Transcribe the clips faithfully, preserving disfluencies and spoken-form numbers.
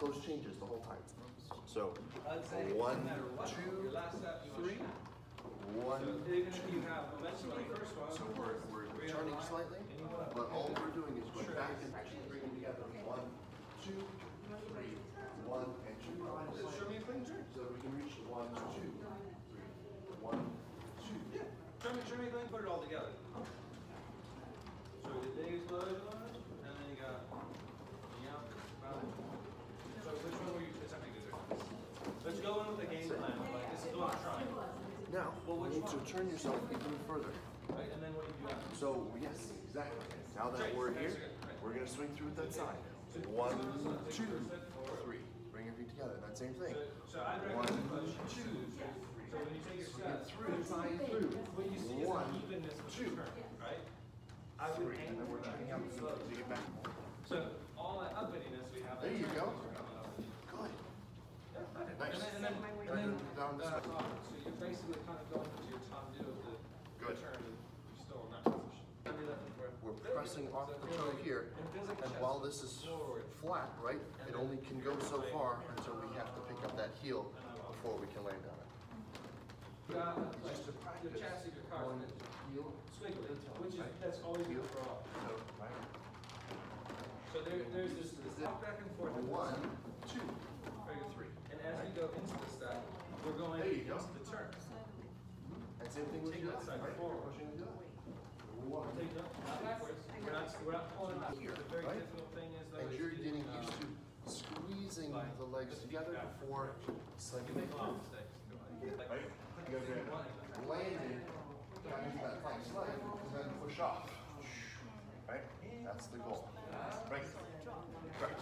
those changes the whole time. So I'd say one, no matter what, two, your last step, you three, want to one, even if you have momentum on the first one, so we're, we're turning slightly, but all we're doing is going back and actually bringing together one, two, three, one, and two. show me a clean turn. So we can reach the one, two, three, one, two. Yeah. Show me, show me a clean, put it all together. So the big explosion on it, and then you got yeah, so which one were you attempting to do? Let's go in with the game plan. Like this is what I'm trying. Now, Well, you which need one? to turn yourself even further. Right, and then what do you do after? So, yes, exactly. Now that Straight. we're Okay, here, so good. we're going to swing through with that side. One, two, three. Bring everything together. That same thing. So, so I'd One, recommend push two, two. So when you take your swing it steps, through, side through. what you see is One, an evenness with two, the turn, right? I would three. And then we're checking out slow. to get back. So all that uppityness we have. There you that go. turn coming up. Good. Yeah, okay. Nice. And then, and then, and then Down this uh, way. so you're basically kind of going to your top view of the Good. turn. and You're still in that position. Under that before. We're pressing off the toe here, and while this is flat, right, it only can go so far until we have to pick up that heel before we can land on it. Uh, like, Just to the practice. chassis of your car One, is heel, squiggly, which is that's always heel. going to throw off. So, right. So there, there's this, this walk back and forth. One, two, Figure three. And as we go into the step, we're going There you go. into the turn. and same thing with Take the that other side right? forward. Pushing into that. One. Take it up, not backwards. We're not, we're not pulling it out. Here, The very right? difficult thing is though. And is you're getting uh, used to squeezing the legs together before You sliding make a lot of through. mistakes. Like, Right? You gotta get landed, got into that flank slide, and then push off. Right? That's the goal. Right? Right.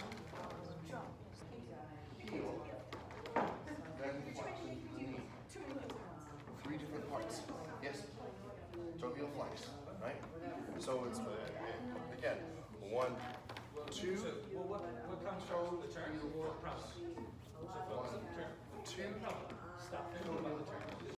Heel. Then flexion to the knee. Three different parts. Yes. Toe heel flex. Right? So it's, uh, again, one, two, So, well, what, what comes from the turn? What prompts? So focus on the turn. two, Stop thinking about the turn.